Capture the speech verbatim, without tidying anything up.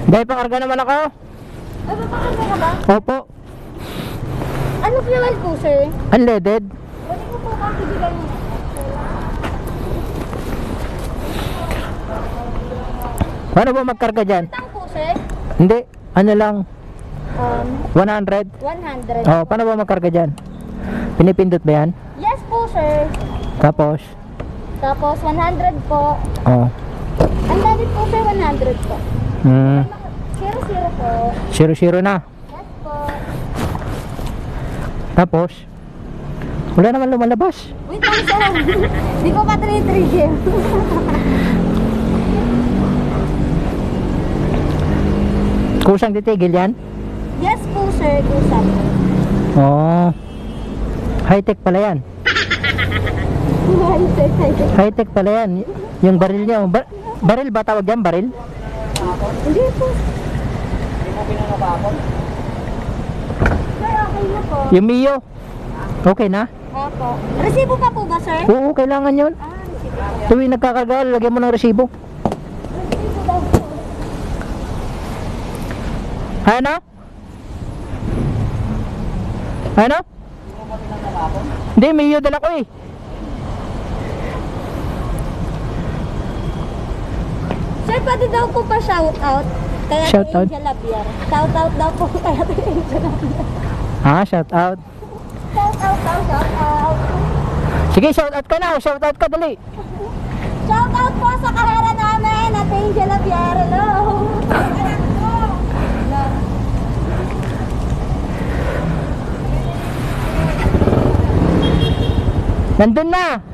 Dahil pakarga naman ako. Ay, papakarga ka ba? Opo. Ano fuel ko, sir? Unleaded. Pwede ko po kang bibigyan niyo. Paano ba magkarga dyan? Tang po, sir? Hindi. Ano lang? Um, one hundred? one hundred. Oh, paano ba magkarga dyan? Pinipindot ba yan? Yes po, sir. Tapos? Tapos one hundred po. Oh. Ang dali po, sir, one hundred po. Hmm. zero zero po. Zero zero na. Yes po. Tapos? Wala naman lumalabas. Wait lang, sir. Di ko pa tinitrigger. Kusang titigil yan? Yes po, sir. Kusap. Oh. High-tech pala yan. High-tech pala yan. Yung baril niya. Bar baril ba tawag yan? Baril? Hindi po. Hindi po pinangapapon? Sir, okay na po. Yung Mio. Okay na? Opo. Resibo pa po ba, sir? Oo, kailangan yun. Ah, resibo. Tuwing nagkakarga, lagyan mo ng resibo. Resibo daw po. Ano? Ano? Hindi, Mio dala ko eh. Sir, pwede daw po pa shout out. Kaya Shout out? Angel Labier. Shout out daw po kaya to Angel Labier. Ah, shout out. Shout out daw, shout out. Sige, shout out ka na. Shout out ka, dali. Shout out po sa karera namin at Angel Labier. Hello. Anak ko. Hello. Nandun na.